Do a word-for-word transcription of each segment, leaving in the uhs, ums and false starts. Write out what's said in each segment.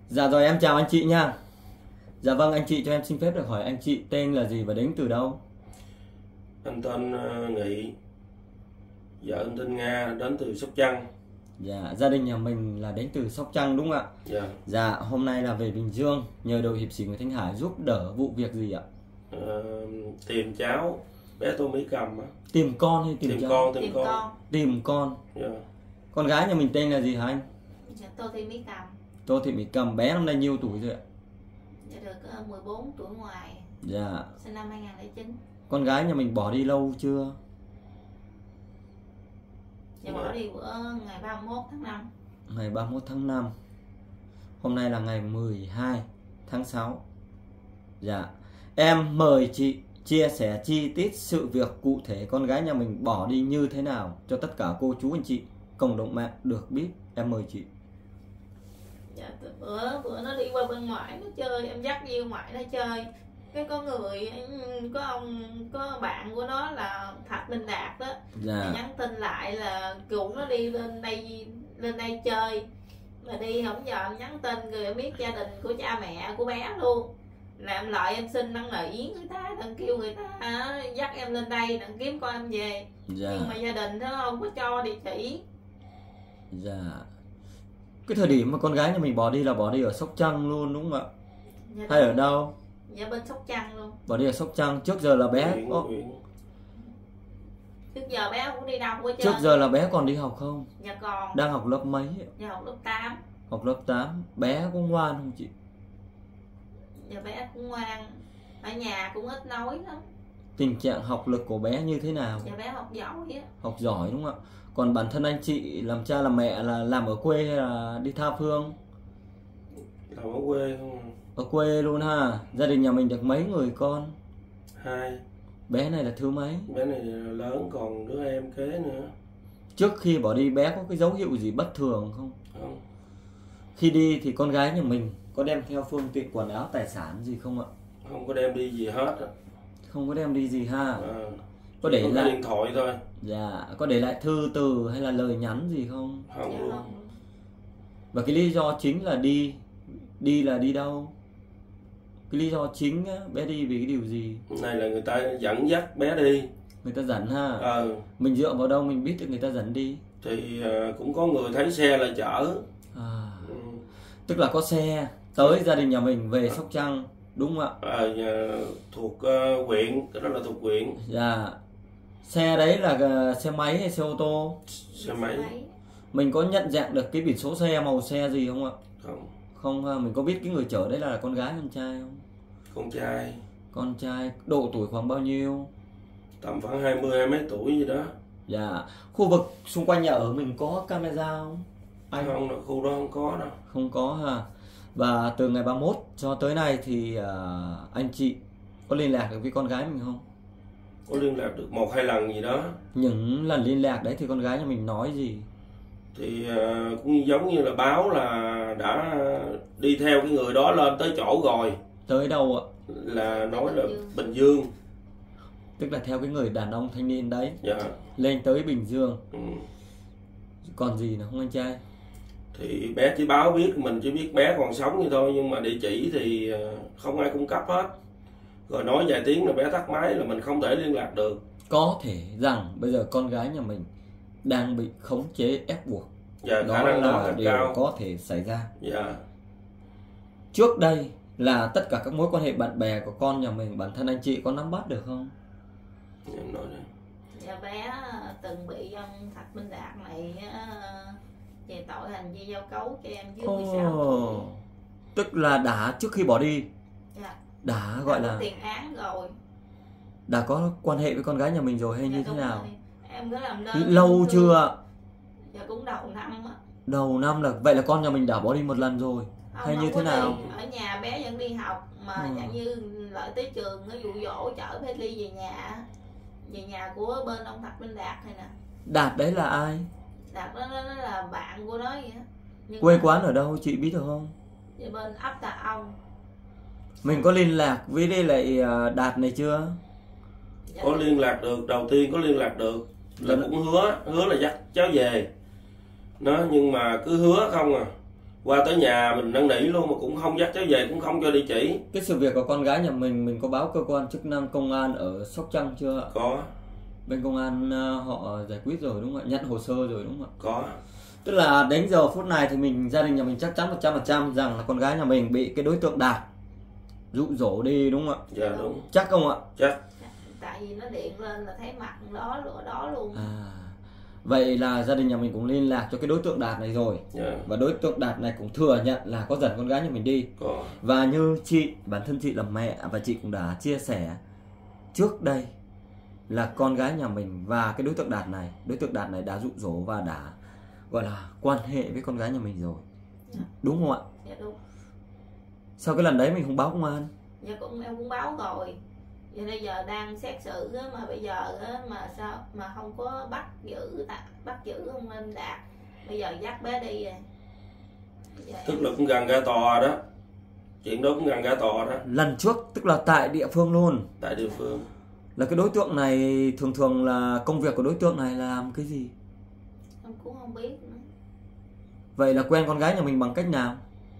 Dạ rồi, em chào anh chị nha. Dạ vâng, anh chị cho em xin phép được hỏi anh chị tên là gì và đến từ đâu? Anh tên uh, Nghị, vợ anh tên Nga, đến từ Sóc Trăng. Dạ, gia đình nhà mình là đến từ Sóc Trăng đúng không ạ? Dạ. Dạ, hôm nay là về Bình Dương, nhờ đội hiệp sĩ Nguyễn Thanh Hải giúp đỡ vụ việc gì ạ? Uh, tìm cháu, bé Tô Mỹ Cầm á. Tìm con hay tìm, Tìm cháu? con, tìm, Tìm con. con. Tìm con. Dạ. Con gái nhà mình tên là gì hả anh? Dạ, Tô Thị Mỹ Cầm. Tô Thị Mỹ Cầm, bé năm nay nhiêu tuổi rồi ạ? Dạ được uh, mười bốn tuổi ngoài. Dạ. Sinh năm hai nghìn không trăm lẻ chín. Con gái nhà mình bỏ đi lâu chưa? Dạ bỏ đi bữa ngày ba mươi mốt tháng năm. Ngày ba mươi mốt tháng năm. Hôm nay là ngày mười hai tháng sáu. Dạ. Em mời chị chia sẻ chi tiết sự việc cụ thể con gái nhà mình bỏ đi như thế nào cho tất cả cô chú anh chị cộng đồng mạng được biết. Em mời chị. Dạ từ bữa bữa nó đi qua bên ngoại nó chơi, em dắt đi ngoại nó chơi. Cái có người, có ông, có bạn của nó là Thạch Minh Đạt đó. Dạ. Nhắn tin lại là rủ nó đi lên đây lên đây chơi. Mà đi không giờ em nhắn tin rồi em biết gia đình của cha mẹ của bé luôn. Làm lại em xin năn nỉ người ta, đừng kêu người ta dắt em lên đây, đừng kiếm con em về. Dạ. Nhưng mà gia đình nó không có cho địa chỉ. Dạ. Cái thời điểm mà con gái nhà mình bỏ đi là bỏ đi ở Sóc Trăng luôn đúng không ạ? Dạ Hay đúng. ở đâu? Dạ bên Sóc Trăng luôn. Bỏ đi ở Sóc Trăng. Trước giờ là bé Nguyễn, có... Nguyễn. Trước giờ bé không có đi đâu hết trơn. Trước giờ là bé còn đi học không? Dạ còn. Đang học lớp mấy? Dạ học lớp tám. Học lớp tám. Bé có ngoan không chị? Dạ bé cũng ngoan. Ở nhà cũng ít nói lắm. Tình trạng học lực của bé như thế nào? Dạ bé học giỏi á. Học giỏi đúng không ạ? Còn bản thân anh chị làm cha làm mẹ là làm ở quê hay là đi tha phương? Làm ở quê không? Ở quê luôn ha. Gia đình nhà mình được mấy người con? Hai. Bé này là thứ mấy? Bé này lớn, còn đứa em kế nữa. Trước khi bỏ đi bé có cái dấu hiệu gì bất thường không? Không. Khi đi thì con gái nhà mình có đem theo phương tiện quần áo tài sản gì không ạ? Không có đem đi gì hết á. Không có đem đi gì ha. À, Có để có lại cái điện thoại thôi. Dạ, có để lại thư từ hay là lời nhắn gì không? Không Dạ luôn. không. Và cái lý do chính là đi đi là đi đâu? Cái lý do chính á, bé đi vì cái điều gì? Này là người ta dẫn dắt bé đi. Người ta dẫn ha. Ờ. Mình dựa vào đâu mình biết được người ta dẫn đi? Thì uh, cũng có người thấy xe là chở. À, Ừ. tức là có xe tới gia đình nhà mình về Sóc Trăng đúng không ạ? Ờ, nhà, thuộc uh, huyện, cái đó là thuộc huyện. Dạ. Xe đấy là uh, xe máy hay xe ô tô? Xe máy. Mình có nhận dạng được cái biển số xe, màu xe gì không ạ? Không. Không ha, mình có biết cái người chở đấy là con gái con trai không? Con trai. Con trai, độ tuổi khoảng bao nhiêu? Tầm khoảng hai mươi, hai mấy tuổi gì đó. Dạ. Khu vực xung quanh nhà ở mình có camera không? Anh Không, khu đó không có đâu. không có ha. Và từ ngày ba mươi mốt cho tới nay thì uh, anh chị có liên lạc được với con gái mình không? Có liên lạc được một hai lần gì đó. Những lần liên lạc đấy thì con gái nhà mình nói gì? Thì uh, cũng giống như là báo là đã đi theo cái người đó lên tới chỗ rồi. Tới đâu ạ? Là nói là Bình Dương. Tức là theo cái người đàn ông thanh niên đấy. Dạ. Lên tới Bình Dương. Ừ. Còn gì nữa không anh trai? Thì bé chỉ báo biết, mình chỉ biết bé còn sống như thôi, nhưng mà địa chỉ thì không ai cung cấp hết. Rồi nói vài tiếng là bé tắt máy là mình không thể liên lạc được. Có thể rằng bây giờ con gái nhà mình đang bị khống chế ép buộc. Dạ, Đó khả năng đó là là điều cao. có thể xảy ra. Dạ. Trước đây là tất cả các mối quan hệ bạn bè của con nhà mình, bản thân anh chị có nắm bắt được không? Em nói đây. Dạ bé từng bị ông Thạch Minh Đạt này về tội hành vi giao cấu cho em dưới mười sáu tuổi. Tức là đã trước khi bỏ đi Dạ. đã gọi Đã là có tiền án rồi. đã có quan hệ với con gái nhà mình rồi hay Dạ, như thế đúng nào? rồi. Em có làm đơn Lâu chưa? Dạ cũng đầu năm á. Đầu năm là vậy là con nhà mình đã bỏ đi một lần rồi. Không, hay không như có thế nào? đi. Ở nhà bé vẫn đi học mà Ừ. dạng như lợi tới trường nó dụ dỗ chở bé ly về nhà. Về nhà của bên ông Thạch Minh Đạt này nè. Đạt đấy là ai? Đạt đó, đó, đó là bạn của nó vậy á. Nhưng Quê mà quán ở đâu chị biết được không? về bên ấp Tà Ông. Mình có liên lạc với đây lại à, Đạt này chưa? Dạ. Có liên lạc được, đầu tiên có liên lạc được là Dạ. cũng hứa, hứa là dắt cháu về. Nó nhưng mà cứ hứa không à. qua tới nhà mình năn nỉ luôn mà cũng không dắt cháu về, cũng không cho địa chỉ. Cái sự việc của con gái nhà mình mình có báo cơ quan chức năng công an ở Sóc Trăng chưa ạ? Có. Bên công an họ giải quyết rồi đúng không ạ? Nhận hồ sơ rồi đúng không ạ? Có. Tức là đến giờ phút này thì mình gia đình nhà mình chắc chắn một trăm phần trăm rằng là con gái nhà mình bị cái đối tượng Đạt dụ dỗ đi đúng không ạ? Dạ đúng. Chắc không ạ? Chắc. Tại vì nó điện lên là thấy mặt đó ở đó luôn. À, vậy là gia đình nhà mình cũng liên lạc cho cái đối tượng Đạt này rồi. Dạ. Và đối tượng Đạt này cũng thừa nhận là có dẫn con gái nhà mình đi. Có. Và như chị, bản thân chị là mẹ và chị cũng đã chia sẻ trước đây là con gái nhà mình và cái đối tượng Đạt này, đối tượng Đạt này đã dụ dỗ và đã gọi là quan hệ với con gái nhà mình rồi. Dạ. Đúng không ạ? Dạ đúng. Sau cái lần đấy mình không báo công an. Dạ cũng em cũng báo rồi. Vậy bây giờ đang xét xử á, mà bây giờ á, mà sao mà không có bắt giữ bắt giữ không anh Đạt. Bây giờ dắt bé đi rồi. Dạ, Tức em... là cũng gần ra tòa đó. Chuyện đó cũng gần ra tòa đó. Lần trước tức là tại địa phương luôn. Tại địa phương. Là cái đối tượng này thường thường là công việc của đối tượng này là làm cái gì? Em cũng không biết nữa. Vậy là quen con gái nhà mình bằng cách nào?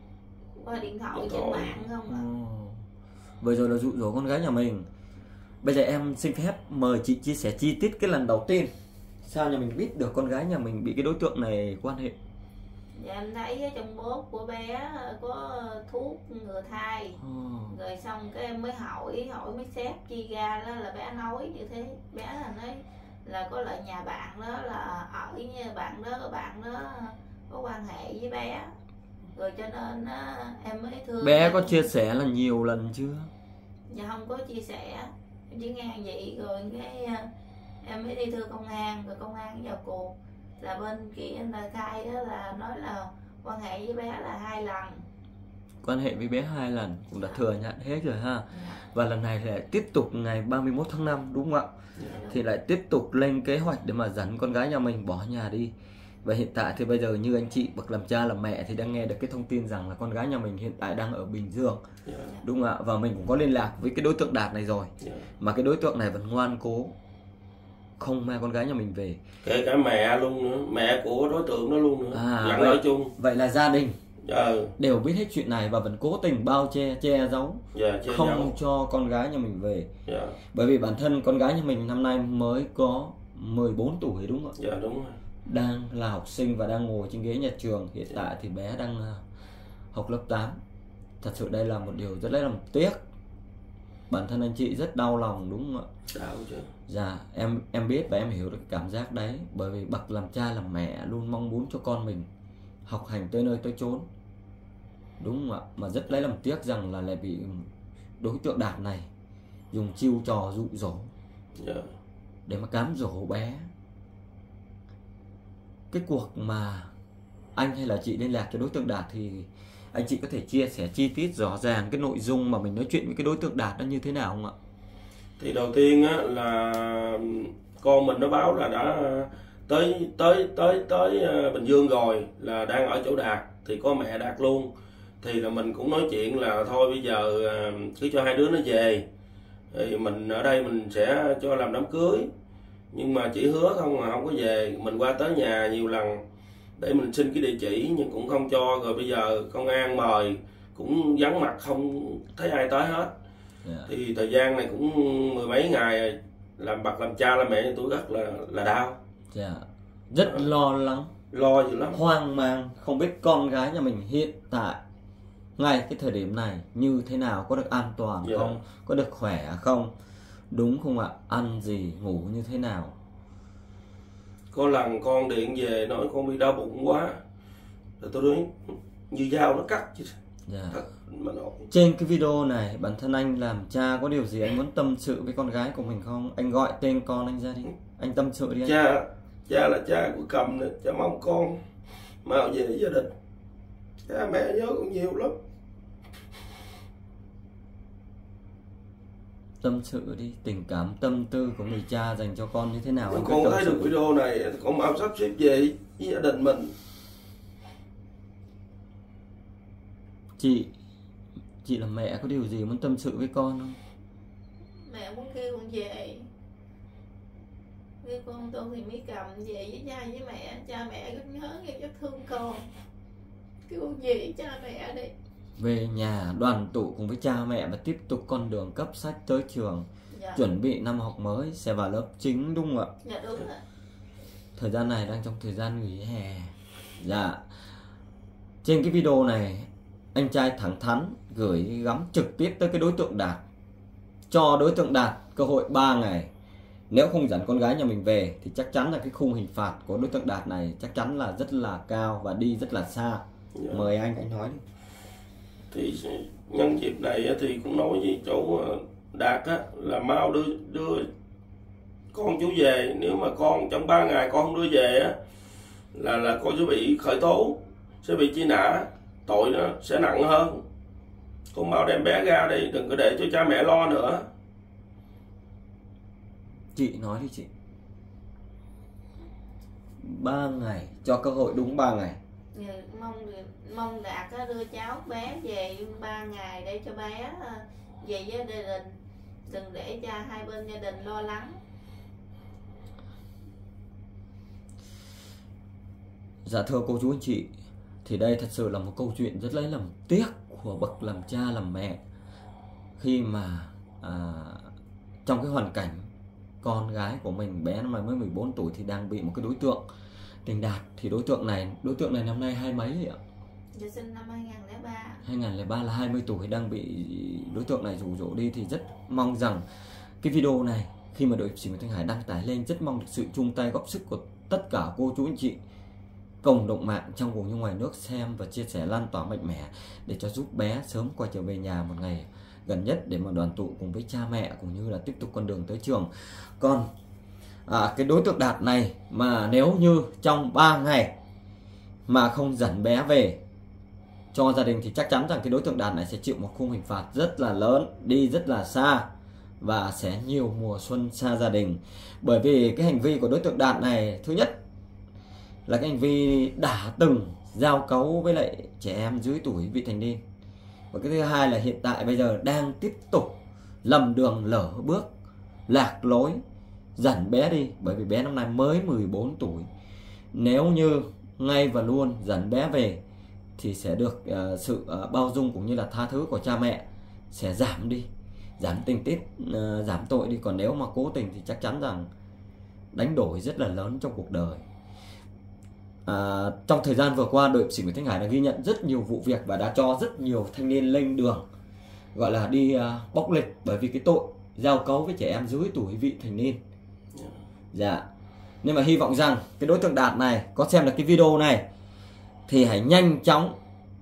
Qua điện thoại Điện trên thoại. mạng không ạ? Ồ. Vậy rồi là dụ dỗ con gái nhà mình. Bây giờ em xin phép mời chị chia sẻ chi tiết cái lần đầu tiên. Sao nhà mình biết được con gái nhà mình bị cái đối tượng này quan hệ? Dạ em thấy trong bốt của bé có thuốc ngừa thai. Oh. Rồi xong cái em mới hỏi, hỏi mới xét chi ra đó là bé nói như thế. Bé là nói là có lại nhà bạn đó là ở với bạn đó, bạn đó có quan hệ với bé. Rồi cho nên á, em mới thương. Bé có chia sẻ là nhiều lần chưa? Dạ không có chia sẻ. Em chỉ nghe vậy rồi cái em mới đi thưa công an, rồi công an vào cuộc là bên kia anh là khai đó là nói là quan hệ với bé là hai lần. Quan hệ với bé hai lần cũng đã thừa nhận hết rồi ha. Và lần này lại tiếp tục ngày ba mươi mốt tháng năm đúng không ạ? Thì lại tiếp tục lên kế hoạch để mà dẫn con gái nhà mình bỏ nhà đi. Và hiện tại thì bây giờ như anh chị bậc làm cha làm mẹ thì đang nghe được cái thông tin rằng là con gái nhà mình hiện tại đang ở Bình Dương. Yeah. Đúng không ạ? Và mình cũng có liên lạc với cái đối tượng Đạt này rồi. Yeah. Mà cái đối tượng này vẫn ngoan cố không mang con gái nhà mình về. Kể cả mẹ luôn nữa, mẹ của đối tượng đó luôn nữa. À, Dặn vậy, nói chung. Vậy là gia đình Ừ. đều biết hết chuyện này và vẫn cố tình bao che, che giấu, Yeah, che không giấu. cho con gái nhà mình về. Yeah. Bởi vì bản thân con gái nhà mình năm nay mới có mười bốn tuổi đúng không ạ? Dạ đúng rồi. Đang là học sinh và đang ngồi trên ghế nhà trường. Hiện tại thì bé đang học lớp tám. Thật sự đây là một điều rất là tiếc. Bản thân anh chị rất đau lòng đúng không ạ? Đau chứ. Dạ em em biết và em hiểu được cái cảm giác đấy. Bởi vì bậc làm cha làm mẹ luôn mong muốn cho con mình học hành tới nơi tới chốn, đúng không ạ? Mà rất lấy làm tiếc rằng là lại bị đối tượng Đạt này dùng chiêu trò dụ dỗ. Yeah. Để mà cám dỗ bé. Cái cuộc mà anh hay là chị liên lạc cho đối tượng Đạt thì anh chị có thể chia sẻ chi tiết rõ ràng cái nội dung mà mình nói chuyện với cái đối tượng Đạt nó như thế nào không ạ? Thì đầu tiên á là con mình nó báo là đã tới tới tới tới Bình Dương rồi, là đang ở chỗ Đạt, thì có mẹ Đạt luôn. Thì là mình cũng nói chuyện là thôi bây giờ cứ cho hai đứa nó về, thì mình ở đây mình sẽ cho làm đám cưới. Nhưng mà chỉ hứa không mà không có về. Mình qua tới nhà nhiều lần để mình xin cái địa chỉ nhưng cũng không cho. Rồi bây giờ công an mời cũng vắng mặt, không thấy ai tới hết. Yeah. Thì thời gian này cũng mười mấy ngày, làm bậc làm cha làm mẹ cho tôi rất là là đau. Yeah. Rất yeah. lo lắng, lo dữ lắm, hoang mang, không biết con gái nhà mình hiện tại ngay cái thời điểm này như thế nào, có được an toàn yeah. không, có được khỏe không, đúng không ạ? Ăn gì, ngủ như thế nào. Có lần con điện về nói con bị đau bụng quá, rồi tôi nói như dao nó cắt chứ. Yeah. Thật mà nói. Trên cái video này bản thân anh làm cha có điều gì anh muốn tâm sự với con gái của mình không? Anh gọi tên con anh ra đi, anh tâm sự đi anh. Cha, cha là cha của Cầm nè, cha mong con mau về gia đình. Cha mẹ nhớ con nhiều lắm. Tâm sự đi, tình cảm tâm tư của người cha dành cho con như thế nào anh con thấy được video này, con mau sắp xếp về với gia đình mình. Chị, chị là mẹ có điều gì muốn tâm sự với con không? Mẹ muốn kêu con về, với con tôi thì mới Cầm về với cha với mẹ. Cha mẹ rất nhớ, rất thương con. cứu về cha mẹ đi. Về nhà đoàn tụ cùng với cha mẹ và tiếp tục con đường cấp sách tới trường. Dạ. Chuẩn bị năm học mới sẽ vào lớp chín đúng không ạ? Dạ đúng rồi. Thời gian này đang trong thời gian nghỉ hè. Dạ. Trên cái video này anh trai thẳng thắn gửi gắm trực tiếp tới cái đối tượng Đạt, cho đối tượng Đạt cơ hội ba ngày. Nếu không dẫn con gái nhà mình về thì chắc chắn là cái khung hình phạt của đối tượng Đạt này chắc chắn là rất là cao và đi rất là xa. Dạ. Mời anh anh nói đi. Thì nhân dịp này thì cũng nói với chỗ Đạt á, là mau đưa đưa con chú về. Nếu mà con trong ba ngày con không đưa về á, là là con sẽ bị khởi tố, sẽ bị truy nã, tội nó sẽ nặng hơn. Con mau đem bé ra đi, đừng có để cho cha mẹ lo nữa. Chị nói đi chị. Ba ngày, cho cơ hội đúng ba ngày. Dạ, mong mong Đạt á, đưa cháu bé về ba ngày để cho bé về với gia đình, đừng để cho hai bên gia đình lo lắng. Dạ thưa cô chú anh chị, thì đây thật sự là một câu chuyện rất lấy làm tiếc của bậc làm cha làm mẹ, khi mà à, trong cái hoàn cảnh con gái của mình bé năm nay mới mười bốn tuổi thì đang bị một cái đối tượng tình đạt. Thì đối tượng này đối tượng này năm nay hai mấy ạ? Dạ sinh năm hai nghìn không trăm lẻ ba. hai nghìn không trăm lẻ ba là hai mươi tuổi, đang bị đối tượng này rủ rỗ đi. Thì rất mong rằng cái video này khi mà đội Xỉ Nguyễn Thanh Hải đăng tải lên, rất mong được sự chung tay góp sức của tất cả cô chú anh chị cộng đồng mạng trong vùng như ngoài nước xem và chia sẻ lan tỏa mạnh mẽ để cho giúp bé sớm quay trở về nhà một ngày gần nhất để mà đoàn tụ cùng với cha mẹ cũng như là tiếp tục con đường tới trường. Còn à, cái đối tượng Đạt này mà nếu như trong ba ngày mà không dẫn bé về cho gia đình thì chắc chắn rằng cái đối tượng Đạt này sẽ chịu một khung hình phạt rất là lớn, đi rất là xa và sẽ nhiều mùa xuân xa gia đình. Bởi vì cái hành vi của đối tượng Đạt này, thứ nhất là cái hành vi đã từng giao cấu với lại trẻ em dưới tuổi vị thành niên, và cái thứ hai là hiện tại bây giờ đang tiếp tục lầm đường lỡ bước, lạc lối dẫn bé đi. Bởi vì bé năm nay mới mười bốn tuổi, nếu như ngay và luôn dẫn bé về thì sẽ được uh, sự uh, bao dung cũng như là tha thứ của cha mẹ sẽ giảm đi, giảm tình tiết, uh, giảm tội đi. Còn nếu mà cố tình thì chắc chắn rằng đánh đổi rất là lớn trong cuộc đời. À, trong thời gian vừa qua, đội Xỉ Nguyễn Thanh Hải đã ghi nhận rất nhiều vụ việc và đã cho rất nhiều thanh niên lên đường gọi là đi uh, bóc lịch bởi vì cái tội giao cấu với trẻ em dưới tuổi vị thành niên. Dạ. Nhưng mà hy vọng rằng cái đối tượng Đạt này có xem được cái video này thì hãy nhanh chóng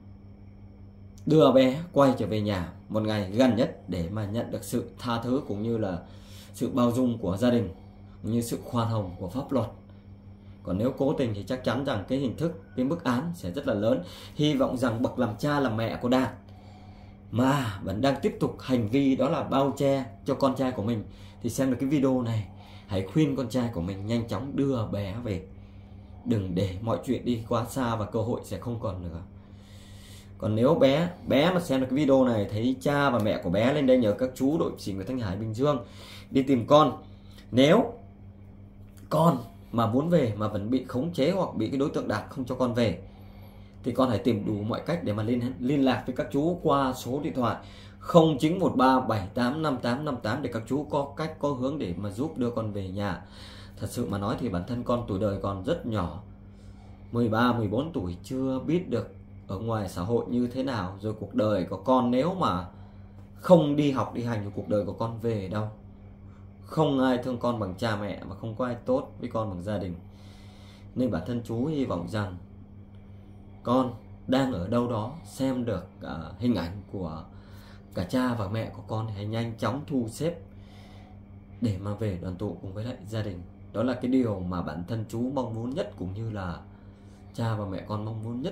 đưa bé quay trở về nhà một ngày gần nhất để mà nhận được sự tha thứ cũng như là sự bao dung của gia đình, cũng như sự khoan hồng của pháp luật. Còn nếu cố tình thì chắc chắn rằng cái hình thức, cái mức án sẽ rất là lớn. Hy vọng rằng bậc làm cha làm mẹ của Đạt mà vẫn đang tiếp tục hành vi đó là bao che cho con trai của mình thì xem được cái video này hãy khuyên con trai của mình nhanh chóng đưa bé về, đừng để mọi chuyện đi quá xa và cơ hội sẽ không còn nữa. Còn nếu bé bé mà xem được cái video này thấy cha và mẹ của bé lên đây nhờ các chú đội Xỉ Nguyễn Thanh Hải Bình Dương đi tìm con. Nếu con mà muốn về mà vẫn bị khống chế hoặc bị cái đối tượng Đạt không cho con về thì con hãy tìm đủ mọi cách để mà liên liên lạc với các chú qua số điện thoại không chín một ba bảy tám năm tám năm tám để các chú có cách có hướng để mà giúp đưa con về nhà. Thật sự mà nói thì bản thân con tuổi đời còn rất nhỏ, mười ba mười bốn tuổi, chưa biết được ở ngoài xã hội như thế nào, rồi cuộc đời của con nếu mà không đi học đi hành thì cuộc đời của con về đâu. Không ai thương con bằng cha mẹ và không có ai tốt với con bằng gia đình. Nên bản thân chú hy vọng rằng con đang ở đâu đó xem được uh, hình ảnh của cả cha và mẹ của con, hãy nhanh chóng thu xếp để mà về đoàn tụ cùng với lại gia đình. Đó là cái điều mà bản thân chú mong muốn nhất cũng như là cha và mẹ con mong muốn nhất.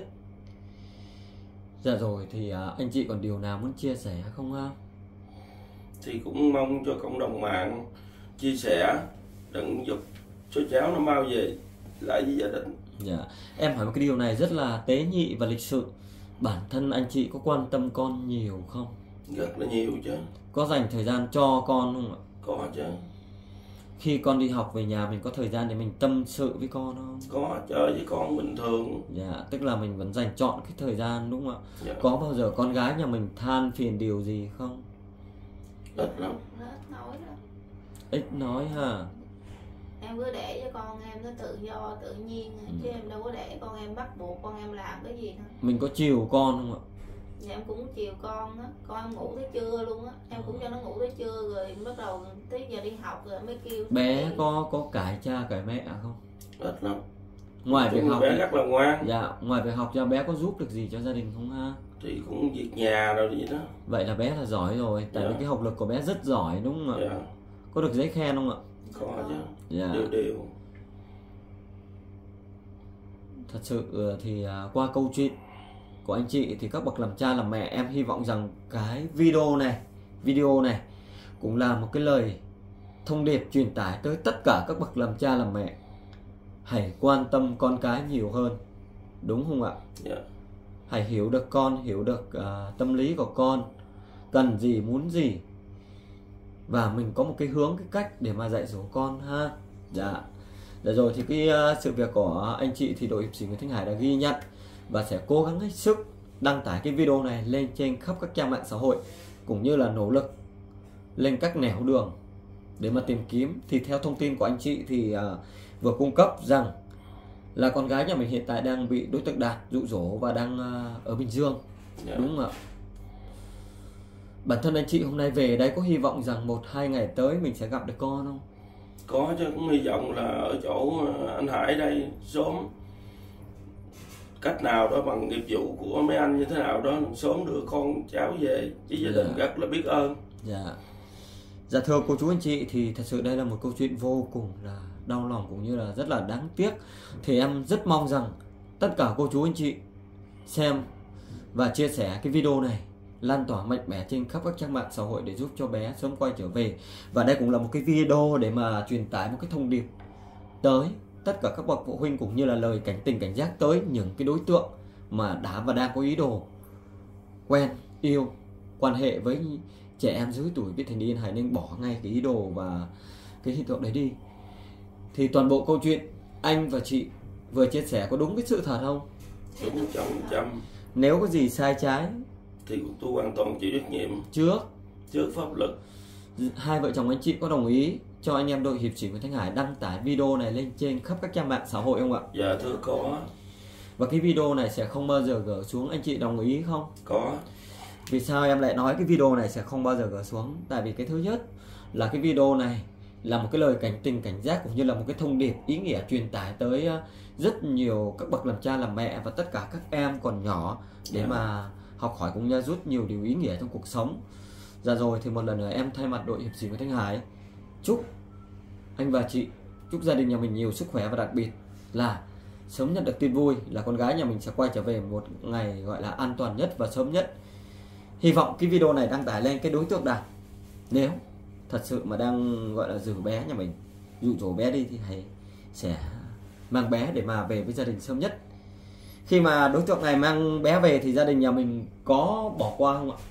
Dạ rồi thì uh, anh chị còn điều nào muốn chia sẻ không ha? Thì cũng mong cho cộng đồng mạng chia sẻ đừng giúp cho cháu nó mau về lại với gia đình. Dạ. Em hỏi một cái điều này rất là tế nhị và lịch sự. Bản thân anh chị có quan tâm con nhiều không? Rất là nhiều chứ. Có dành thời gian cho con không ạ? Có chứ. Khi con đi học về nhà mình có thời gian để mình tâm sự với con không? Có, chơi với con bình thường. Dạ, tức là mình vẫn dành trọn cái thời gian đúng không ạ? Dạ. Có bao giờ con gái nhà mình than phiền điều gì không? Ít lắm. Nó ít nói đó. Ít nói ha. Em cứ để cho con em nó tự do tự nhiên Ừ. chứ em đâu có để con em bắt buộc con em làm cái gì đâu. Mình có chiều con không ạ? Dạ em cũng chiều con á, con em ngủ tới trưa luôn á, em cũng cho nó ngủ tới trưa rồi bắt đầu tới giờ đi học rồi mới kêu. Bé có có cãi cha cãi mẹ không? Ít lắm. Ngoài việc Chung học bé thì- rất là ngoan. Dạ, ngoài việc học ra bé có giúp được gì cho gia đình không ha? Thì cũng việc nhà rồi vậy đó. Vậy là bé là giỏi rồi, tại Dạ. vì cái học lực của bé rất giỏi đúng không ạ? Dạ. Có được giấy khen không ạ? Có chứ. Dạ. Đều đều. Thật sự ờ, thì à, qua câu chuyện của anh chị thì các bậc làm cha làm mẹ, em hy vọng rằng cái video này video này cũng là một cái lời thông điệp truyền tải tới tất cả các bậc làm cha làm mẹ. Hãy quan tâm con cái nhiều hơn, đúng không ạ? Dạ. Hãy hiểu được con, hiểu được à, tâm lý của con, cần gì muốn gì, và mình có một cái hướng, cái cách để mà dạy dỗ con ha. Dạ. Dạ rồi thì cái uh, sự việc của anh chị thì đội hiệp sĩ Nguyễn Thanh Hải đã ghi nhận và sẽ cố gắng hết sức đăng tải cái video này lên trên khắp các trang mạng xã hội, cũng như là nỗ lực lên các nẻo đường để mà tìm kiếm. Thì theo thông tin của anh chị thì uh, vừa cung cấp rằng là con gái nhà mình hiện tại đang bị đối tượng Đạt dụ dỗ và đang uh, ở Bình Dương. Dạ. Đúng không ạ? Bản thân anh chị hôm nay về đây có hy vọng rằng một hai ngày tới mình sẽ gặp được con không? Có chứ, cũng hy vọng là ở chỗ anh Hải đây sớm, cách nào đó bằng nghiệp vụ của mấy anh như thế nào đó sớm đưa con cháu về, chứ gia đình Dạ. rất là biết ơn. Dạ. Dạ thưa cô chú anh chị, thì thật sự đây là một câu chuyện vô cùng là đau lòng cũng như là rất là đáng tiếc. Thì em rất mong rằng tất cả cô chú anh chị xem và chia sẻ cái video này lan tỏa mạnh mẽ trên khắp các trang mạng xã hội để giúp cho bé sớm quay trở về. Và đây cũng là một cái video để mà truyền tải một cái thông điệp tới tất cả các bậc phụ huynh, cũng như là lời cảnh tình cảnh giác tới những cái đối tượng mà đã và đang có ý đồ quen, yêu, quan hệ với trẻ em dưới tuổi vị thành niên. Hãy nên bỏ ngay cái ý đồ và cái hiện tượng đấy đi. Thì toàn bộ câu chuyện anh và chị vừa chia sẻ có đúng với sự thật không? Đúng một trăm phần trăm. Nếu có gì sai trái Thì tôi hoàn toàn chịu trách nhiệm trước trước pháp luật. hai vợ chồng anh chị có đồng ý cho anh em đội hiệp sĩ Nguyễn Thanh Hải đăng tải video này lên trên khắp các trang mạng xã hội không ạ? Dạ thưa có. Và cái video này sẽ không bao giờ gỡ xuống, anh chị đồng ý không? Có. Vì sao em lại nói cái video này sẽ không bao giờ gỡ xuống? Tại vì cái thứ nhất là cái video này là một cái lời cảnh tình cảnh giác, cũng như là một cái thông điệp ý nghĩa truyền tải tới rất nhiều các bậc làm cha làm mẹ và tất cả các em còn nhỏ để Yeah. mà học hỏi cũng như rút nhiều điều ý nghĩa trong cuộc sống. Dạ rồi thì một lần nữa em thay mặt đội hiệp sĩ Nguyễn Thanh Hải chúc anh và chị, chúc gia đình nhà mình nhiều sức khỏe, và đặc biệt là sớm nhận được tin vui là con gái nhà mình sẽ quay trở về một ngày gọi là an toàn nhất và sớm nhất. Hy vọng cái video này đăng tải lên cái đối tượng Đạt, nếu thật sự mà đang gọi là giữ bé nhà mình, dụ dỗ bé đi, thì hãy sẽ mang bé để mà về với gia đình sớm nhất. Khi mà đối tượng này mang bé về thì gia đình nhà mình có bỏ qua không ạ?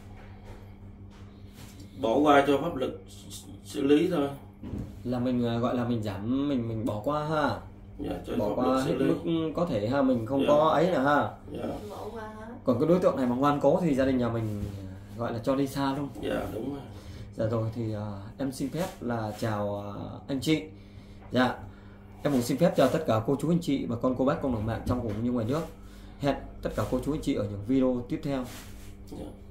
Bỏ qua cho pháp luật xử lý thôi. Là mình à, gọi là mình giảm, mình mình bỏ qua ha, Dạ, cho bỏ pháp qua luật hết xử lý. mức có thể ha, mình không Dạ. có ấy nữa ha. Dạ. Bỏ qua hết. Còn cái đối tượng này mà ngoan cố thì gia đình nhà mình gọi là cho đi xa luôn. Dạ đúng rồi. Dạ rồi thì uh, em xin phép là chào uh, anh chị. Dạ, em cũng xin phép chào tất cả cô chú anh chị và con cô bác cộng đồng mạng trong cùng như ngoài nước. Hẹn tất cả cô chú anh chị ở những video tiếp theo. Dạ.